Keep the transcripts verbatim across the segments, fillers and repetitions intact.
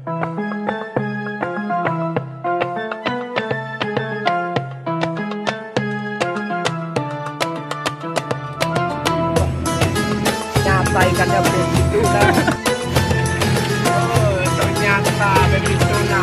Nyata ikannya begitu kan. Oh, ternyata begitu nah.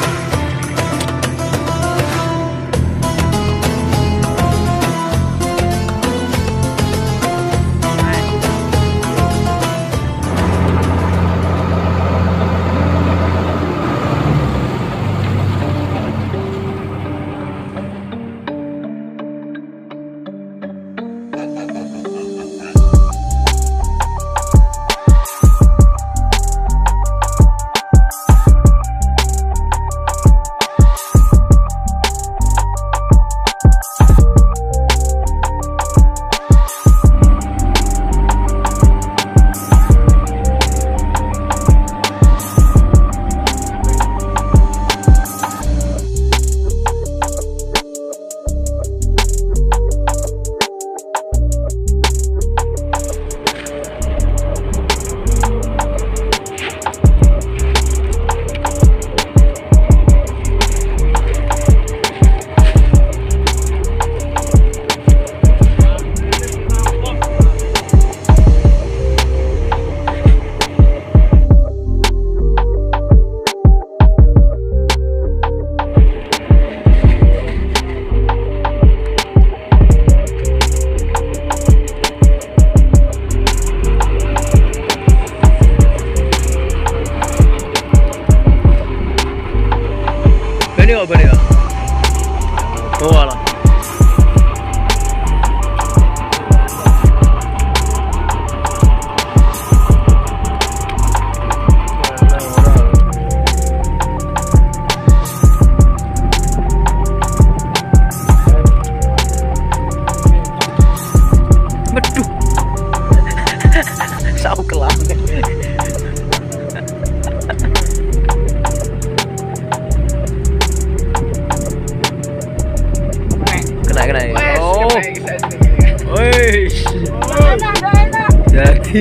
Ini apa nih? Oh alah. Beduh. Sau kelang. Kena oh, woi, jadi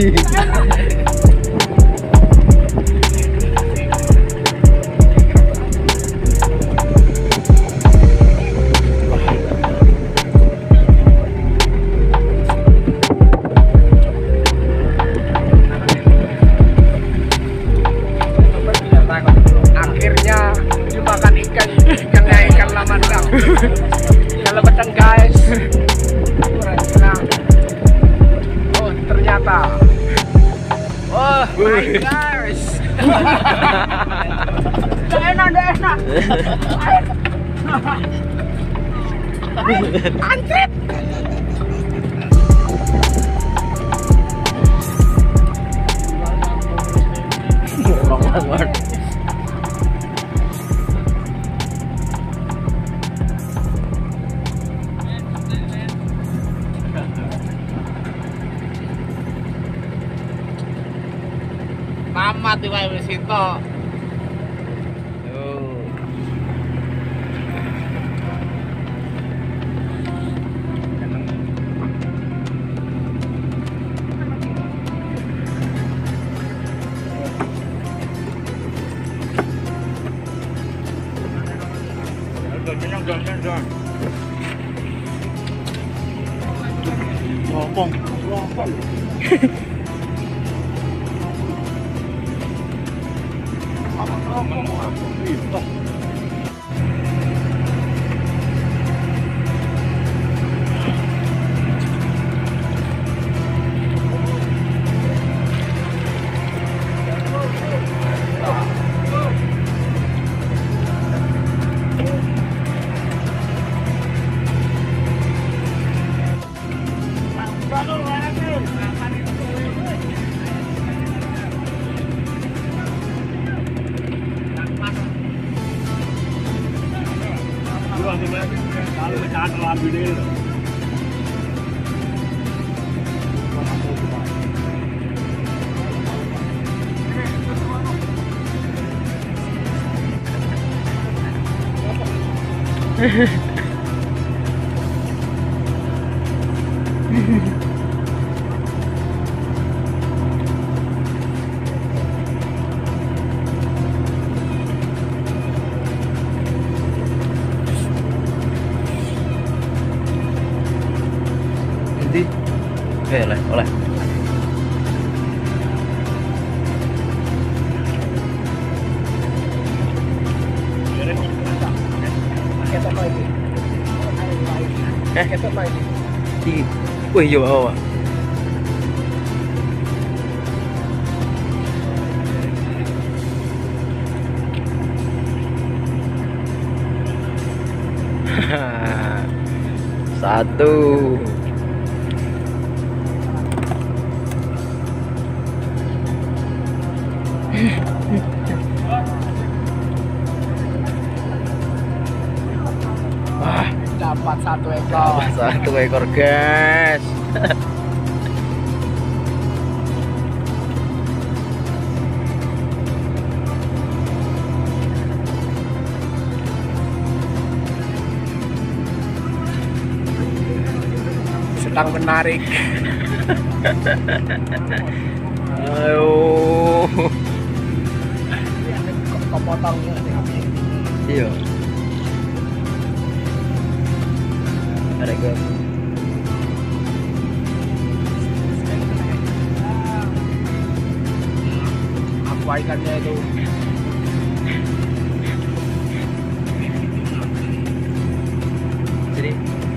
akhirnya dimakan ikan ikannya ikan lamandang. Kalau betul guys, oh ternyata, oh my guys, dah enak dah enak, antrit. orang banget. Tamat di Wae Wisito. Lompong, lompong. Oke, oleh, oleh. Eh, di, wih, jauh bawah. Satu. Wah, Dapat satu ekor. satu ekor, guys. Sedang menarik. Ayo. Kok potongnya? Iya. Ada guys. Apa ikannya itu? Jadi.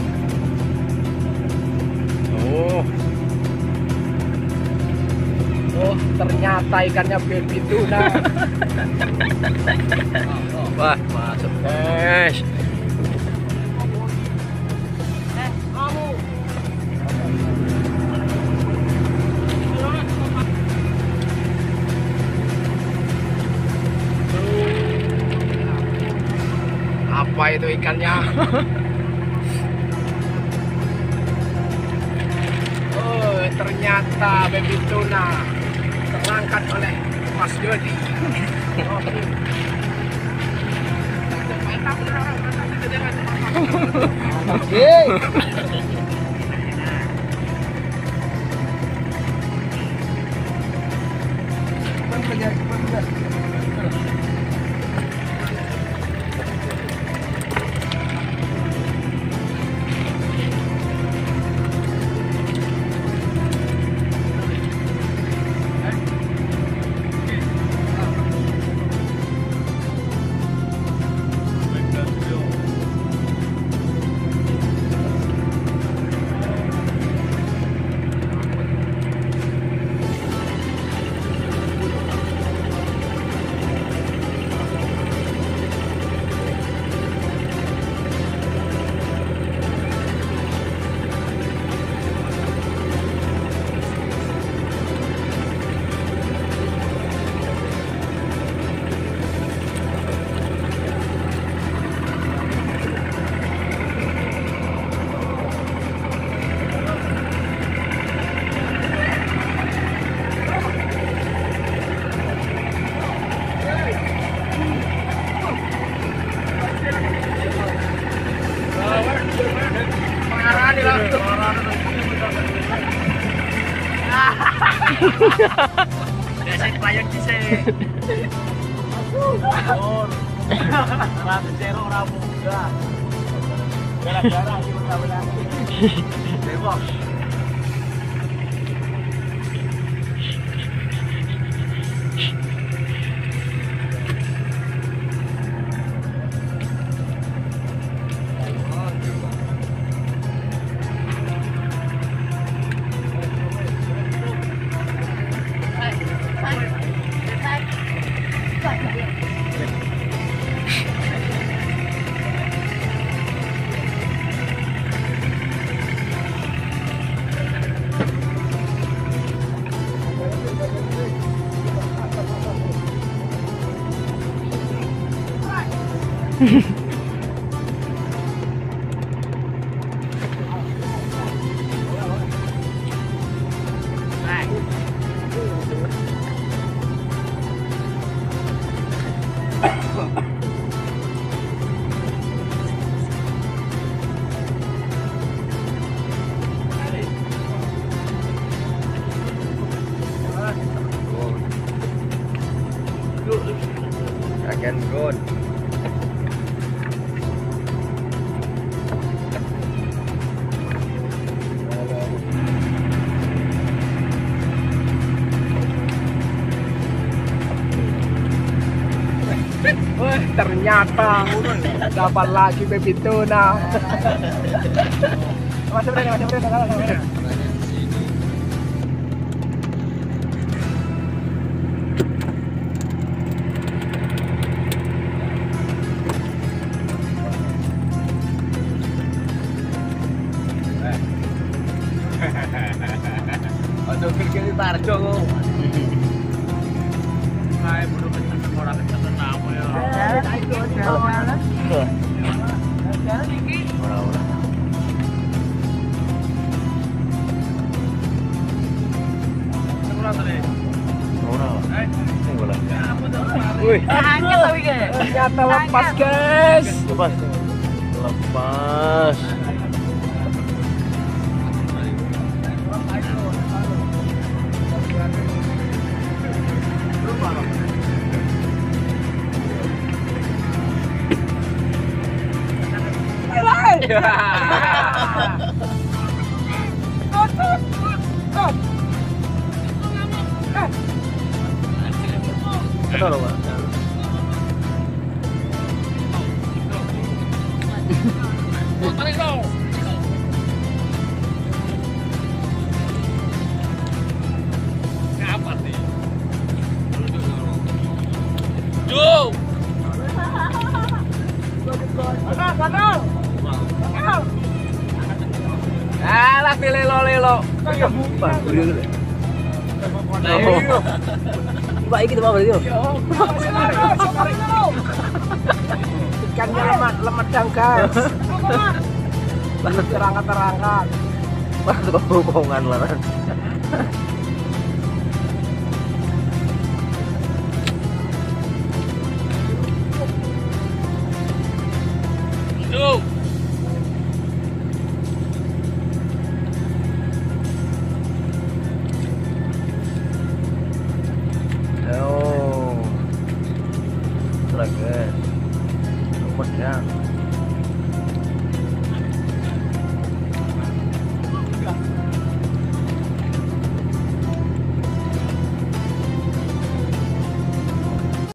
Oh. Oh, ternyata ikannya baby tuna. Wah, masuk, guys. Eh, kamu. Apa itu ikannya? Oh, ternyata baby tuna terangkat oleh Mas Dodi. Oke. Biasa payung dhisik. Rambut zero ora muda. Gara-gara iki ora Dewok. Dragon Gold. Wah, ternyata dapat lagi baby tuna. Masih berani, masih berani, masih berani. Aduh, kiri-kiri tarjo kok. Kayak belum kenceng orang kenceng nama ya. Ora-ora. Ora. Sing bola. Wih, Ternyata lepas guys. lepas. Lepas. Betul loh, Pak. Ngapa sih? Yo. Alah pilih lelo. Pak, beri dulu. Pak, iki Pak berarti. Ikannya lemat, lemat dang guys. Terangkat-terangkat. Pak, kok bohongan lah.